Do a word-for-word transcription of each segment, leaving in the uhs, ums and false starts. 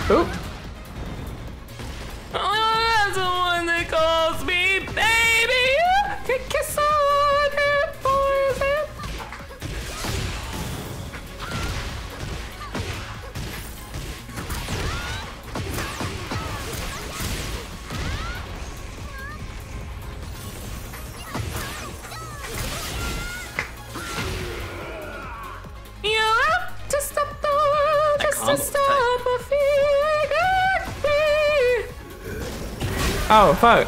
Oop. I'm the one that calls me baby. Can kiss on it, poison. You have to stop the world just to stop a feeling. Oh, fuck.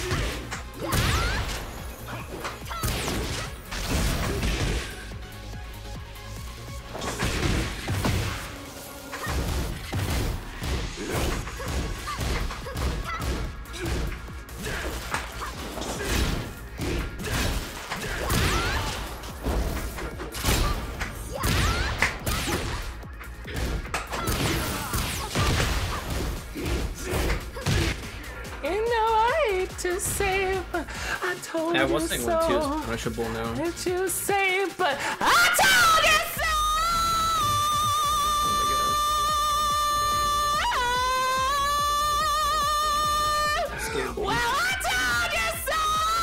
To say, but I told yeah, you one thing so. one two is punishable now. Did you say, but I told you so. Oh my god. Scared me. Well, I told you so.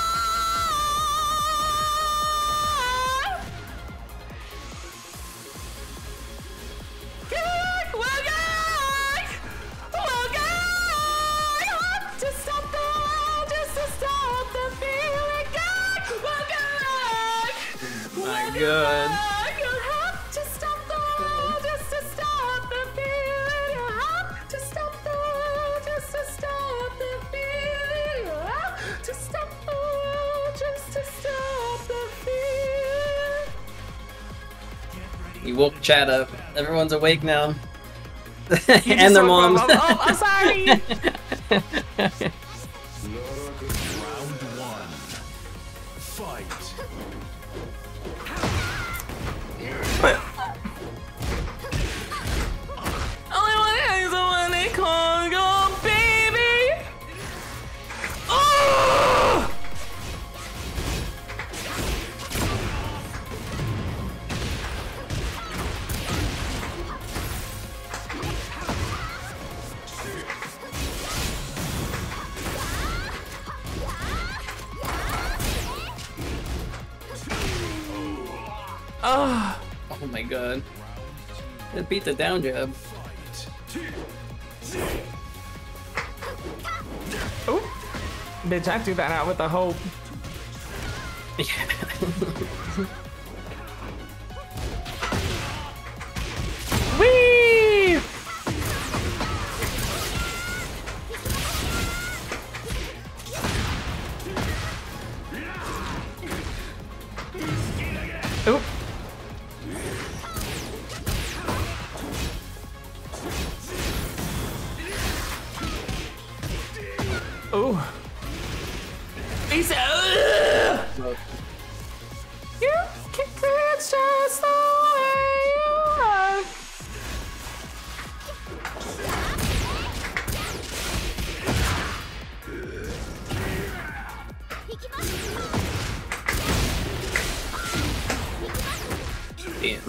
Good, well, good, well, good. To stop the world, just to stop the feeling. Good, well, good. My god. You have to stop the world just to stop the feeling. You have to stop the world just to stop the feeling. You have to stop the world just to stop the feeling. You woke chat up. Everyone's awake now. And their moms. Oh, I'm sorry. Round one. Fight. Only one is the one they call go baby. Oh! Oh. Oh my god. It beat the down jab. Ooh. Bitch, I threw that out with a hope. Yeah. Whee! Oop. Ooh. He said, ugh! You can it's just the way you are. Damn.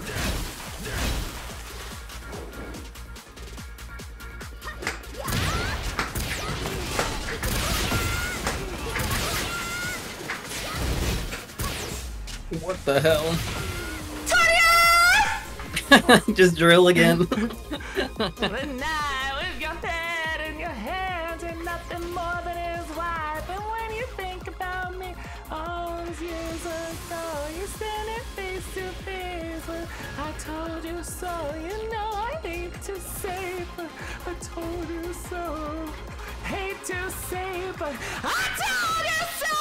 What the hell? Just drill again. The night with your head in your hands and nothing more than his wife. And when you think about me, all these years ago, you're standing face to face with I told you so. You know I hate to say, but I told you so. Hate to say, but I told you so.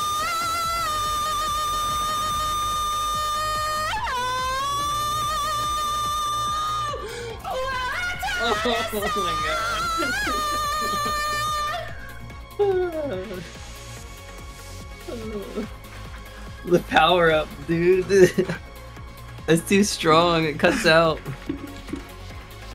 Oh my god. The power up, dude. That's too strong. It cuts out.